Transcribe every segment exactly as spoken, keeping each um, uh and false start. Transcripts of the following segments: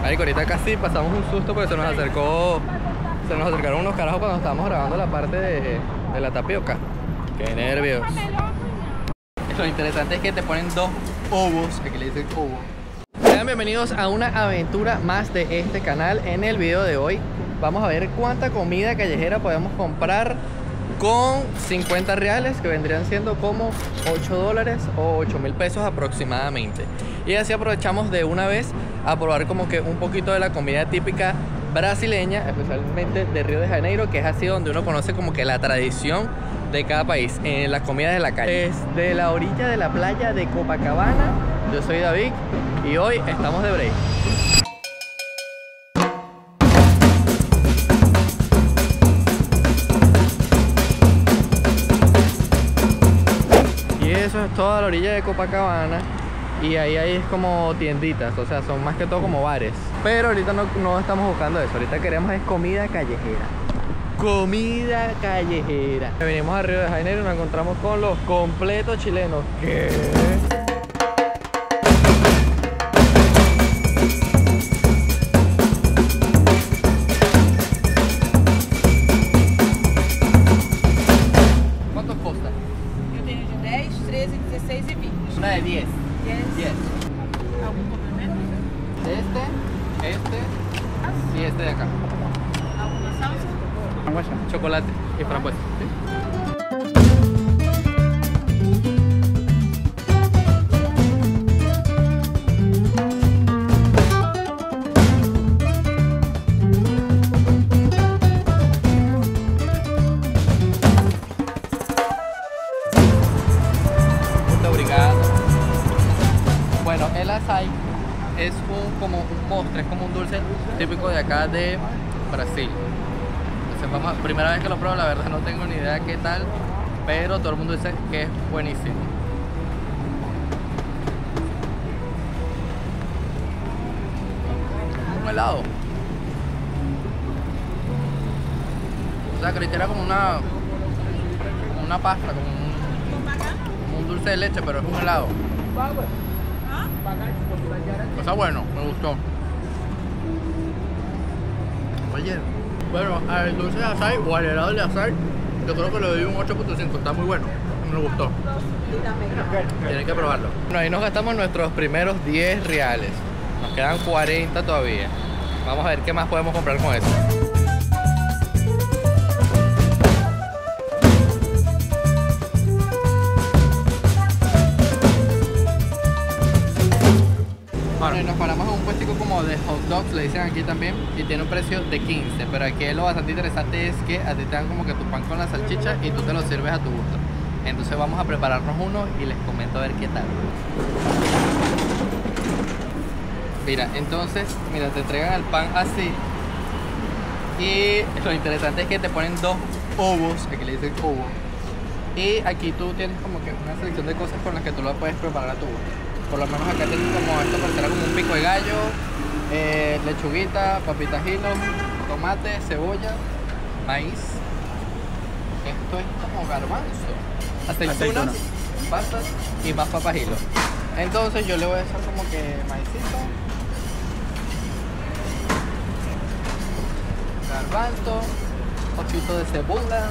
Marico, ahorita casi pasamos un susto porque se nos acercó, se nos acercaron unos carajos cuando estábamos grabando la parte de, de la tapioca. Qué nervios. Lo interesante es que te ponen dos ovos, aquí le dicen ovo. Sean bienvenidos a una aventura más de este canal. En el video de hoy vamos a ver cuánta comida callejera podemos comprar con cincuenta reales, que vendrían siendo como ocho dólares o ocho mil pesos aproximadamente. Y así aprovechamos de una vez a probar como que un poquito de la comida típica brasileña, especialmente de Río de Janeiro, que es así donde uno conoce como que la tradición de cada país en las comidas de la calle. Desde la orilla de la playa de Copacabana, yo soy David y hoy estamos de break. Y eso es toda la orilla de Copacabana. Y ahí, ahí es como tienditas, o sea, son más que todo como bares. Pero ahorita no, no estamos buscando eso, ahorita queremos es comida callejera. Comida callejera. Venimos a Río de Janeiro y nos encontramos con los completos chilenos. ¿Qué? ¿Cuántos cuesta? Eu tenho de dez, treze, dieciséis e veinte. Una de diez. diez. Algum complemento? Este, este y este de acá. Alguma salsa? Frambuesa. Chocolate y frambuesa. ¿Sí? Muito obrigado. Bueno, el açaí es un, como un postre, es como un dulce típico de acá de Brasil. Entonces vamos a, primera vez que lo pruebo, la verdad no tengo ni idea qué tal, pero todo el mundo dice que es buenísimo. Un helado. O sea, creí que era como una, como una pasta, como un, como un dulce de leche, pero es un helado. Está bueno, me gustó. Oye, bueno, al dulce de açaí o al helado de açaí, yo creo que le doy un ocho punto cinco, está muy bueno, me gustó. Tienen que probarlo. Bueno, ahí nos gastamos nuestros primeros diez reales. Nos quedan cuarenta todavía. Vamos a ver qué más podemos comprar con eso. Bueno, y nos paramos en un puestico como de hot dogs, le dicen aquí también, y tiene un precio de quince, pero aquí lo bastante interesante es que a ti te dan como que tu pan con la salchicha y tú te lo sirves a tu gusto. Entonces vamos a prepararnos uno y les comento a ver qué tal. Mira, entonces, mira, te entregan el pan así y lo interesante es que te ponen dos ovos, aquí le dicen ovo, y aquí tú tienes como que una selección de cosas con las que tú lo puedes preparar a tu gusto. Por lo menos acá tengo como esto, parecerá como un pico de gallo, eh, lechuguita, papitas hilo, tomate, cebolla, maíz. Esto es como garbanzo, aceitunas, pasas y más papas hilo. Entonces yo le voy a echar como que maicito, garbanzo, un poquito de cebolla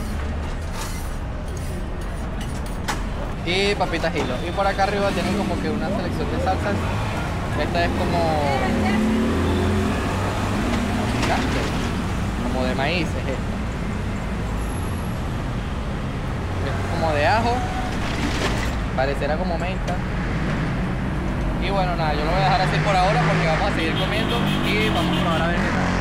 y papitas hilo. Y por acá arriba tienen como que una selección de salsas. Esta es como como de maíz, es esta. Es como de ajo, parecerá como menta. Y bueno, nada, yo lo voy a dejar así por ahora porque vamos a seguir comiendo y vamos a probar a ver qué tal.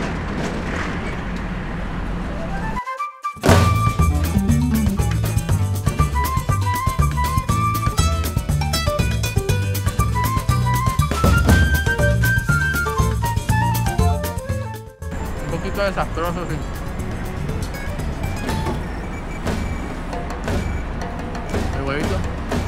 Desastroso, sí. El huevito.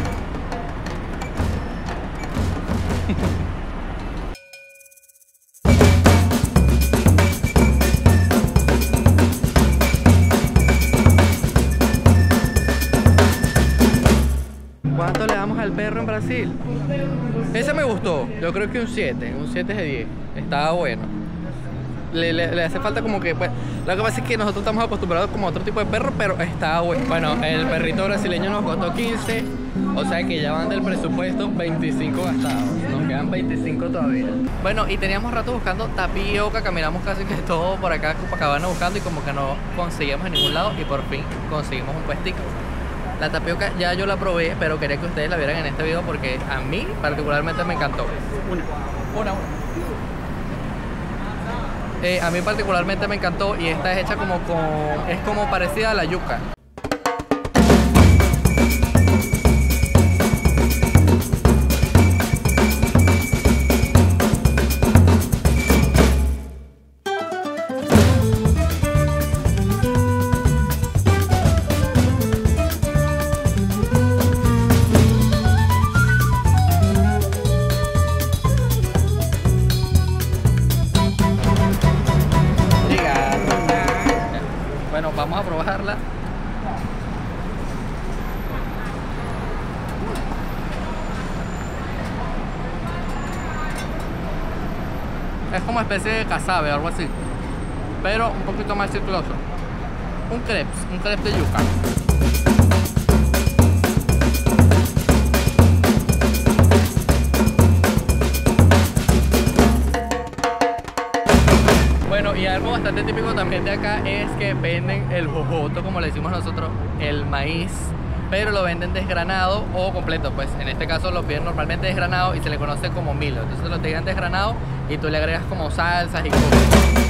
¿Cuánto le damos al perro en Brasil? Ese me gustó, yo creo que un siete, un siete de diez. estaba bueno. Le, le, le hace falta como que, pues, lo que pasa es que nosotros estamos acostumbrados como a otro tipo de perro, pero estaba bueno. Bueno, el perrito brasileño nos costó quince, o sea que ya van del presupuesto veinticinco gastados. Nos quedan veinticinco todavía. Bueno, y teníamos rato buscando tapioca, caminamos casi que todo por acá, Copacabana buscando y como que no conseguíamos en ningún lado y por fin conseguimos un puestico. La tapioca ya yo la probé, pero quería que ustedes la vieran en este video porque a mí particularmente me encantó. Una, una, una. Eh, a mí particularmente me encantó y esta es hecha como con... es como parecida a la yuca. Bueno, vamos a probarla. Es como especie de casabe, algo así, pero un poquito más circuloso. Un crepes, un crepes de yuca. Bueno, y algo bastante típico también de acá es que venden el jojoto, como le decimos nosotros, el maíz, pero lo venden desgranado o completo. Pues en este caso lo piden normalmente desgranado y se le conoce como milo. Entonces lo tiran desgranado y tú le agregas como salsas y cosas.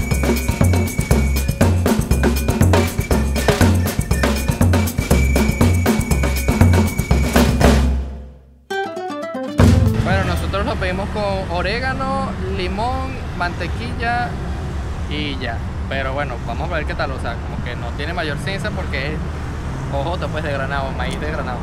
Bueno, nosotros lo pedimos con orégano, limón, mantequilla y ya, pero bueno, vamos a ver qué tal. O sea, como que no tiene mayor ciencia porque es jojoto pues de granado, maíz de granado.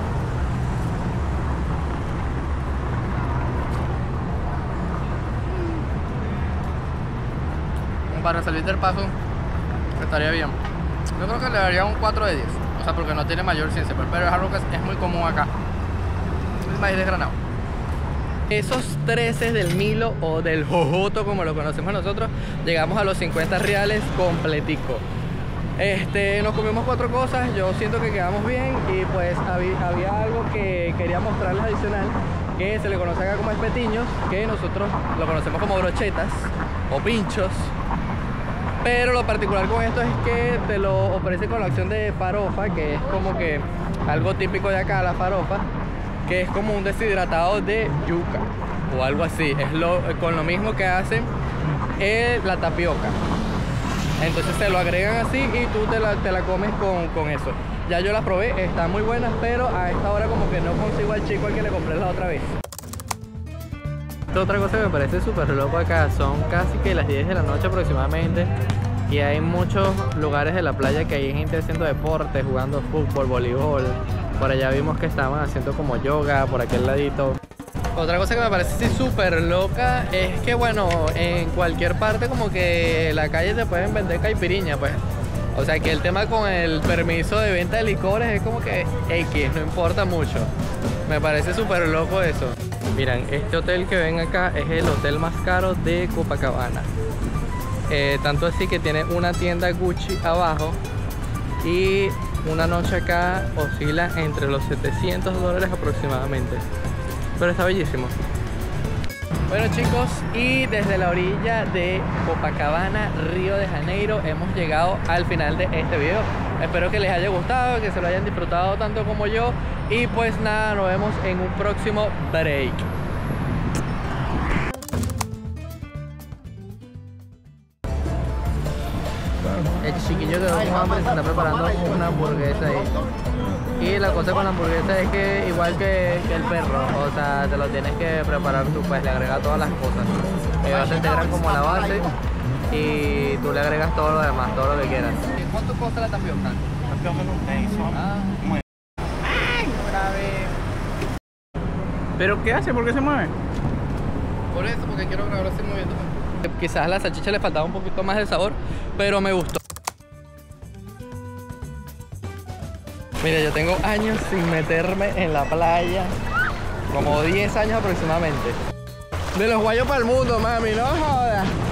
Para salir del paso estaría bien. Yo creo que le daría un cuatro de diez, o sea, porque no tiene mayor ciencia, pero es algo que es muy común acá, el maíz de granado. Esos trece del milo o del jojoto como lo conocemos nosotros, llegamos a los cincuenta reales completico. Este, nos comimos cuatro cosas, yo siento que quedamos bien y pues había, había algo que quería mostrarles adicional, que se le conoce acá como espetiños, que nosotros lo conocemos como brochetas o pinchos. Pero lo particular con esto es que te lo ofrece con la opción de farofa, que es como que algo típico de acá, la farofa, que es como un deshidratado de yuca o algo así. Es lo, con lo mismo que hacen eh, la tapioca. Entonces se lo agregan así y tú te la, te la comes con, con eso. Ya yo la probé, están muy buenas, pero a esta hora como que no consigo al chico al que le compré la otra vez. Otra cosa que me parece súper loco acá, son casi que las diez de la noche aproximadamente y hay muchos lugares de la playa que hay gente haciendo deporte, jugando fútbol, voleibol. Por allá vimos que estaban haciendo como yoga por aquel ladito. Otra cosa que me parece súper loca es que, bueno, en cualquier parte como que la calle te pueden vender caipiriña, pues. O sea que el tema con el permiso de venta de licores es como que X, no importa mucho. Me parece súper loco eso. Miren, este hotel que ven acá es el hotel más caro de Copacabana. Eh, tanto así que tiene una tienda Gucci abajo y una noche acá oscila entre los setecientos dólares aproximadamente. Pero está bellísimo. Bueno chicos, y desde la orilla de Copacabana, Río de Janeiro, hemos llegado al final de este video. Espero que les haya gustado, que se lo hayan disfrutado tanto como yo. Y pues nada, nos vemos en un próximo break. El chiquillo quedó con hambre, se está preparando una hamburguesa ahí. Y la cosa con la hamburguesa es que igual que, que el perro, o sea, te lo tienes que preparar tú, pues le agregas todas las cosas. Ellos te integran como la base y tú le agregas todo lo demás, todo lo que quieras. ¿Cuánto cuesta la tapioca? Tapioca no tem, só. Ah. Ay, grave. ¿Pero qué hace? ¿Por qué se mueve? Por eso, porque quiero grabar así moviendo. Quizás a la salchicha le faltaba un poquito más de sabor, pero me gustó. Mira, yo tengo años sin meterme en la playa, como diez años aproximadamente. De los guayos para el mundo, mami, no jodas.